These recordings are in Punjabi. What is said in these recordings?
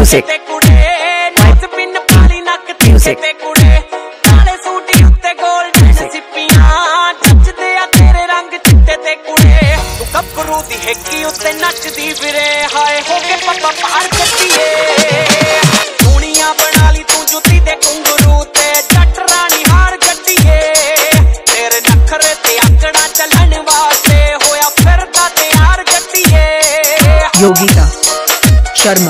Music. Music. ਗੱਭਰੂ ਦੀ ਹੇਕੀ ਉੱਤੇ ਨੱਚਦੀ ਫਿਰੇ ਹਾਏ ਹੋ ਕੇ ਪੱਪਾ ਪਾਰ ਕੱਟੀਏ ਦੁਨੀਆ ਬਣਾ ਲਈ ਤੂੰ ਜੁੱਤੀ ਤੇ ਘੁੰਗਰੂ ਤੇ ਜੱਟ ਰਾਣੀ ਹਾਰ ਕੱਟੀਏ ਤੇਰੇ ਨਖਰੇ ਤੇ ਆਕੜਾ ਚੱਲਣ ਵਾਸਤੇ ਹੋਇਆ ਫਿਰਦਾ ਤੇ ਹਾਰ ਕੱਟੀਏ Yogita Sharma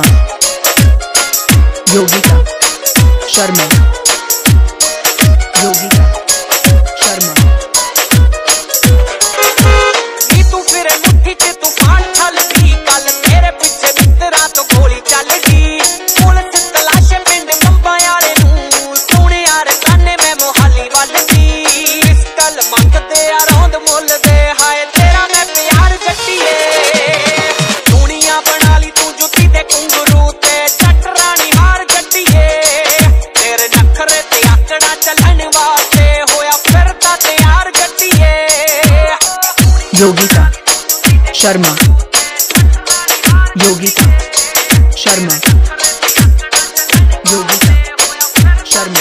Yogita Sharma Yogita Sharma Yogita Sharma Yogita Sharma Yogita Sharma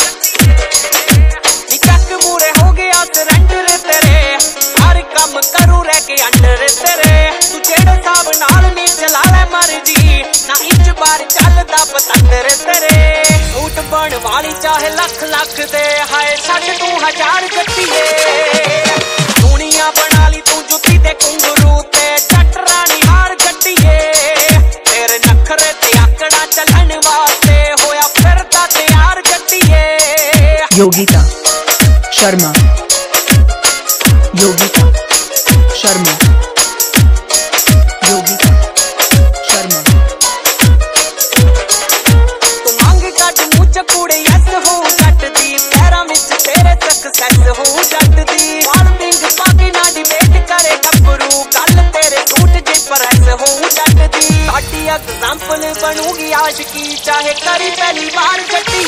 ਚੱਕ ਮੂਰੇ ਹੋ ਗਿਆ ਸਰੈਂਡਰ ਤੇਰੇ ਹਰ ਕੰਮ ਕਰੂ ਰਹਿ ਕੇ ਅੰਡਰ ਤੇਰੇ ਤੂੰ ਜਿਹੜੇ ਹਿਸਾਬ ਨਾਲ ਨਹੀਂ ਚਲਾ ਲੈ ਮਰਜੀ ਨਾ ਇੰਚ ਬਾਰ ਚੱਲਦਾ ਪਤੰਦਰ ਤੇਰੇ ਊਟ ਬਣ ਵਾਲੀ ਚਾਹੇ ਲੱਖ ਲੱਖ ਦੇ ਹਾਏ ਛੱਡ ਤੂੰ ਹਜ਼ਾਰ ਗੱਟੀਏ ਦੁਨੀਆ ਬਣਾ ਲਈ ਤੂੰ ਜੁੱਤੀ ਤੇ ਘੁੰਗਰੂ ਤੇ ਜੱਟ ਰਾਣੀ ਹਾਰ ਕੱਟੀਏ ਤੇਰੇ ਨਖਰੇ ਤੇ ਆਕੜਾ ਚੱਲਣ ਵਾਸਤੇ ਹੋਇਆ ਫਿਰਦਾ ਤੇ ਹਾਰ ਕੱਟੀਏ Yogita Sharma Yogita Sharma Yogita Sharma ਤੂੰ ਮੰਗ ਕੱਢ ਮੂੰਹ ਚ ਕੁੜੇ ਯਸ ਹੋ ਜੱਟ ਦੀ ਪੈਰਾਂ ਵਿੱਚ ਤੇਰੇ ਸਕਸੈਸ ਹੋ ਜੱਟ ਦੀ ਵਾਲਮਿੰਗ ਪਾਕੇ ਨਾ ਡਿਬੇਟ ਕਰੇ ਗੱਭਰੂ ਗੱਲ ਤੇਰੇ ਸੂਟ ਜੇ ਪ੍ਰੈਸ ਹੋ ਜੱਟ ਦੀ ਸਾਡੀ ਐਗਜ਼ਾਮਪਲ ਬਣੂਗੀ ਆਸ਼ਕੀ ਚਾਹੇ ਕਰੀ ਪਹਿਲੀ ਵਾਰ ਜੱਟੀ